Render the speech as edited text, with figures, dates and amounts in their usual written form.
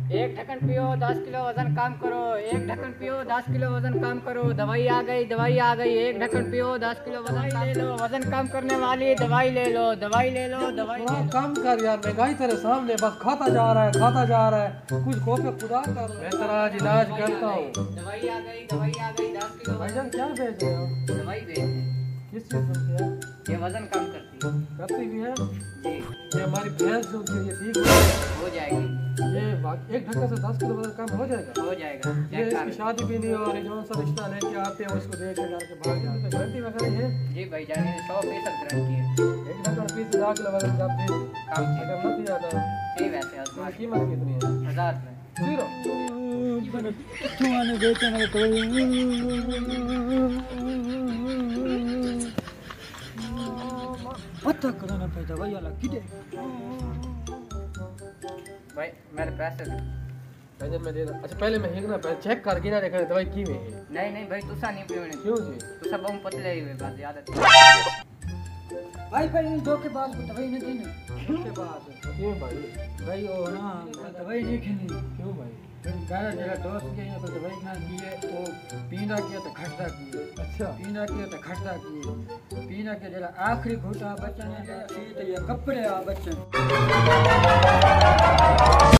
एक ढक्कन पियो 10 किलो वजन काम करो। एक ढक्कन पियो 10 किलो वजन काम करो। दवाई आ गई, दवाई आ गई। एक ढक्कन पियो 10 किलो वजन ले लो। वजन कम करने वाली दवाई ले लो, दवाई ले लो, दवाई ले लो। काम कर यार, महंगाई तेरे सामने, बस खाता जा रहा है, खाता जा रहा है। कुछ खो पे खुदा कर, मैं तेरा आज इलाज करता हूँ। दवाई आ गई, दवाई आ गई। 10 किलो भाईजान क्या भेज रहे हो? दवाई भेज दें। किस चीज से? ये वजन कम करती है। करती भी है जी, ये हमारी भैंस जो होती है ये ठीक हो जाएगी। है। ये एक ढक्कन से 10 किलो वजन कम हो जाएगा। हो जाएगा। ये इसकी शादी भी नहीं हो रही, जो सा रिश्ता लेके आते हैं उसको देख के करके भाग जाते हैं। गारंटी वगैरह है? जी भाई जान, 100% गारंटी है। एक ढक्कन 10 किलो वजन का आप दे दो। काम की अगर मत ज्यादा जी, वैसे तो आसमान कीमत कितनी है? 1000 रुपये। जीरो। पता करना पैदा भाई वाला किधे भाई मेरे पैसे दे। पहले मैं दे रहा। अच्छा पहले मैं हिगना पहले चेक करके ना देखा दवाई की में है। नहीं भाई तुसा नहीं पीने। क्यों जी? तुसा बहुत पतले ही हुए बात याद है। भाई इन दो के बाद को दवाई नहीं देनी उसके बाद क्यों भाई? भाई वो ना दवाई नहीं खानी। क्यों भाई? मेरा जरा दोस्त के यहाँ तो दवाई ना दिए तो पीना किया तो खटता किए। अच्छा पीना किया तो खटता किए। पीना के जरा आखिरी घूटा बच्चा ने तो ये कपड़े आ बच्चे